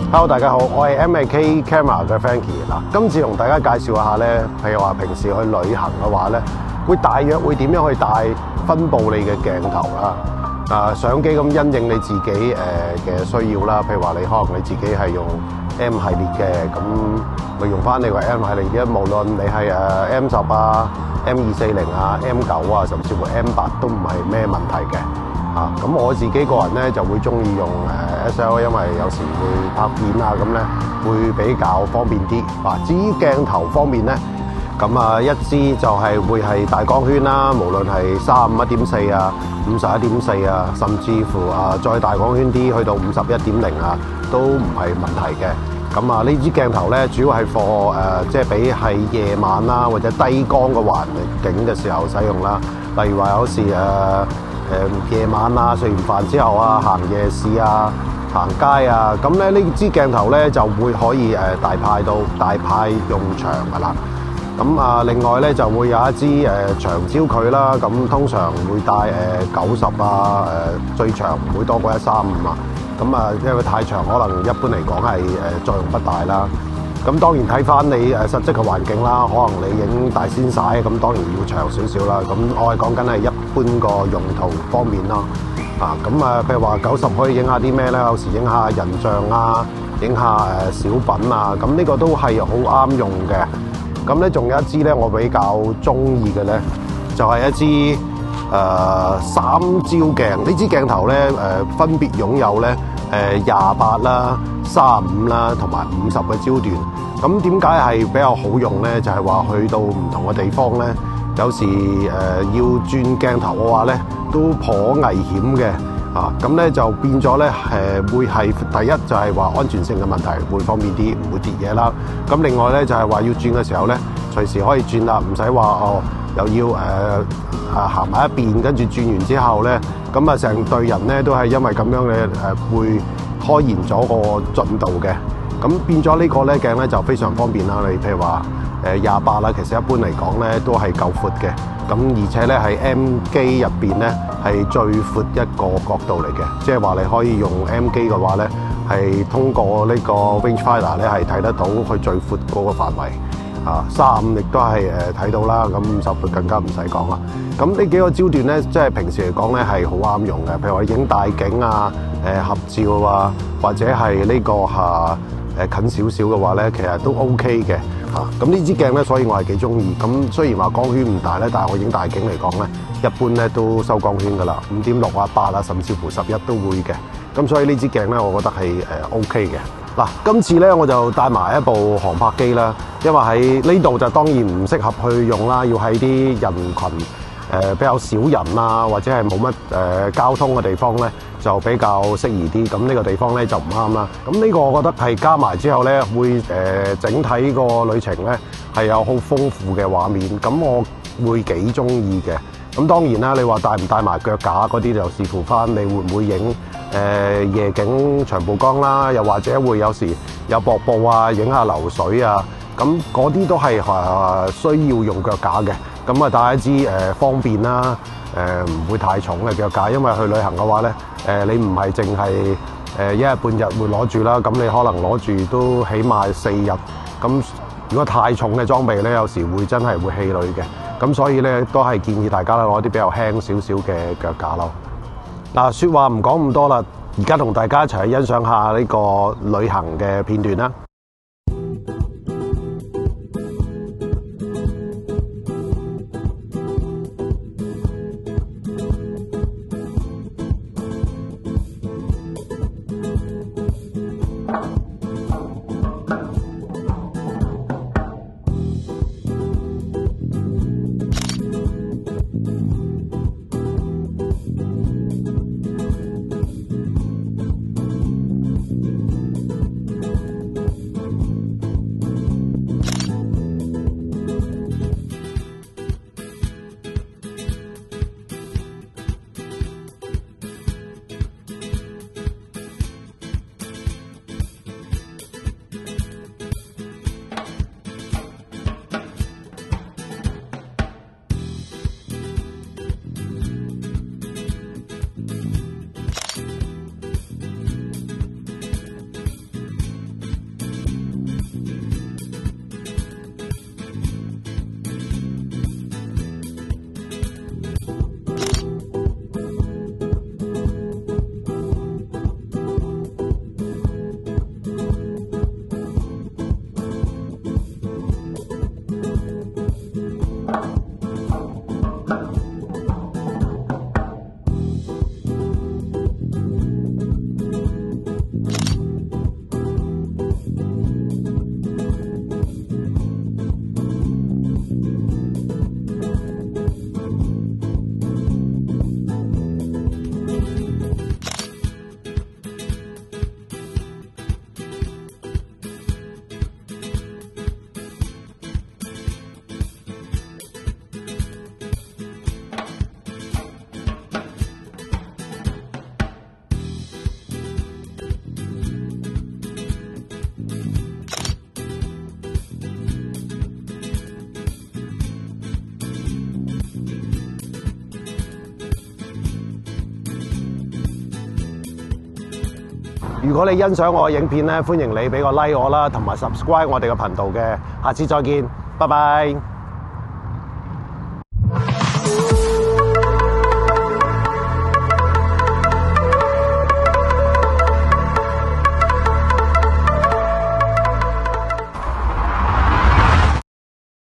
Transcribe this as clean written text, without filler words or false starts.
Hello， 大家好，我係 MAK Camera 嘅 Frankie 嗱。今次同大家介紹下咧，譬如話平時去旅行嘅話咧，大約會點樣去帶分佈你嘅鏡頭啦。相機咁因應你自己嘅需要啦，譬如話你可能你自己係用 M 系列嘅，咁咪用翻你個 M 系列嘅，無論你係M10啊、M240啊、M9啊，甚至乎 M8都唔係咩問題嘅。咁我自己個人咧就會中意用SL， 因為有時會拍片啊，咁咧會比較方便啲。至於鏡頭方面咧，咁一支就係會係大光圈啦，無論係35.1.4啊、51.4啊，甚至乎再大光圈啲去到51.0啊，都唔係問題嘅。咁呢支鏡頭咧，主要係for即係俾係夜晚啦或者低光嘅環境嘅時候使用啦。例如話有時夜晚啊，食完飯之後啊，行夜市啊、行街啊，咁咧呢支鏡頭咧就會可以大派用場噶啦。咁另外咧就會有一支長焦距啦，咁通常會帶90啊，最長唔會多過135啊。咁因為太長，可能一般嚟講係作用不大啦。咁當然睇翻你實際嘅環境啦，可能你影大鮮曬，咁當然要長少少啦。咁我係講緊係一般個用途方面咯。譬如話90可以影下啲咩咧？有時影下人像啊，影下小品啊，咁呢個都係好啱用嘅。咁咧仲有一支咧，我比較中意嘅咧，就係一支三焦鏡。呢支鏡頭咧分別擁有咧28啦、35啦同埋50嘅焦段。咁點解係比較好用咧？就係話去到唔同嘅地方咧，有時要轉鏡頭嘅話咧，都頗危險嘅。咁咧就變咗咧會係第一就係話安全性嘅問題，會方便啲，唔會跌嘢啦。咁另外咧就係話要轉嘅時候咧，隨時可以轉啦，唔使話又要行埋一邊，跟住轉完之後咧，咁成隊人咧都係因為咁樣嘅會拖延咗個進度嘅。咁變咗呢個咧鏡咧就非常方便啦。你譬如話28啦，其實一般嚟講咧都係夠闊嘅。咁而且咧係 M 機入邊咧係最闊一個角度嚟嘅，即係話你可以用 M 機嘅話咧，係通過呢個 rangefinder 咧係睇得到佢最闊嗰個範圍。35亦都係睇到啦，咁50更加唔使講啦。咁呢幾個焦段咧，即係平時嚟講咧係好啱用嘅。譬如話影大景啊、合照啊，或者係呢個近少少嘅話咧，其實都 OK 嘅。咁呢支鏡咧，所以我係幾中意。咁雖然話光圈唔大咧，但係我影大景嚟講咧，一般咧都收光圈噶啦，5.6啊、8啊，甚至乎11都會嘅。咁所以呢支鏡咧，我覺得係OK 嘅。嗱，今次咧我就帶埋一部航拍機啦，因為喺呢度就當然唔適合去用啦，要喺啲人群比較少人啊，或者係冇乜交通嘅地方咧，就比較適宜啲。咁呢個地方咧就唔啱啦。咁呢個我覺得係加埋之後咧，會整體個旅程咧係有好豐富嘅畫面。咁我會幾中意嘅。咁當然啦，你話帶唔帶埋腳架嗰啲就視乎翻你會唔會影夜景長曝光啦，又或者會有時有瀑布啊，影下流水啊。咁嗰啲都係需要用腳架嘅。咁帶一支方便啦，唔會太重嘅腳架，因為去旅行嘅話咧，你唔係淨係一日半日會攞住啦，咁你可能攞住都起碼4日。咁如果太重嘅裝備咧，有時會真係會氣餒嘅。咁所以咧都係建議大家咧攞啲比較輕少少嘅腳架咯。嗱，説話唔講咁多啦，而家同大家一齊去欣賞下呢個旅行嘅片段啦。 果你欣賞我嘅影片咧，歡迎你俾個 like 我啦，同埋 subscribe 我哋嘅頻道嘅。下次再見，拜拜。